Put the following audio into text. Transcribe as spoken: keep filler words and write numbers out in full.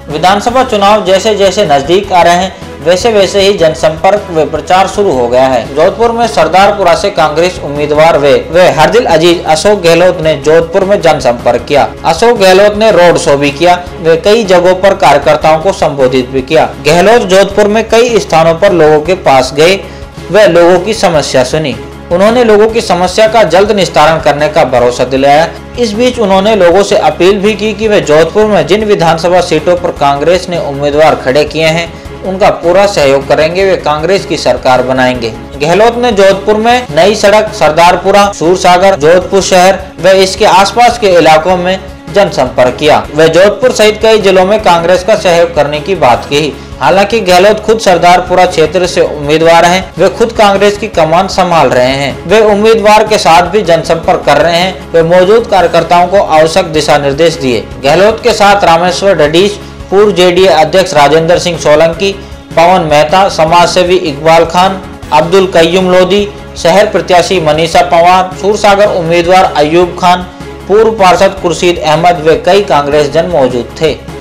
विधानसभा चुनाव जैसे जैसे नजदीक आ रहे हैं वैसे वैसे ही जनसंपर्क व प्रचार शुरू हो गया है। जोधपुर में सरदारपुरा से कांग्रेस उम्मीदवार वे वे हरदिल अजीज अशोक गहलोत ने जोधपुर में जनसंपर्क किया। अशोक गहलोत ने रोड शो भी किया वे कई जगहों पर कार्यकर्ताओं को संबोधित भी किया। गहलोत जोधपुर में कई स्थानों पर लोगों के पास गए व लोगों की समस्या सुनी। उन्होंने लोगों की समस्या का जल्द निस्तारण करने का भरोसा दिलाया। इस बीच उन्होंने लोगों से अपील भी की कि वे जोधपुर में जिन विधानसभा सीटों पर कांग्रेस ने उम्मीदवार खड़े किए हैं उनका पूरा सहयोग करेंगे, वे कांग्रेस की सरकार बनाएंगे। गहलोत ने जोधपुर में नई सड़क, सरदारपुरा, सूरसागर, जोधपुर शहर व इसके आसपास के इलाकों में जनसंपर्क किया। वे जोधपुर सहित कई जिलों में कांग्रेस का सहयोग करने की बात कही। हालांकि गहलोत खुद सरदारपुरा क्षेत्र से उम्मीदवार हैं, वे खुद कांग्रेस की कमान संभाल रहे हैं। वे उम्मीदवार के साथ भी जनसंपर्क कर रहे हैं। वे मौजूद कार्यकर्ताओं को आवश्यक दिशा निर्देश दिए। गहलोत के साथ रामेश्वर ढडीस, पूर्व जेडीए अध्यक्ष राजेंद्र सिंह सोलंकी, पवन मेहता, समाज सेवी इकबाल खान, अब्दुल कय्यूम लोधी, शहर प्रत्याशी मनीषा पवार, सूरसागर उम्मीदवार अयूब खान, पूर्व पार्षद खुर्शीद अहमद व कई कांग्रेस जन मौजूद थे।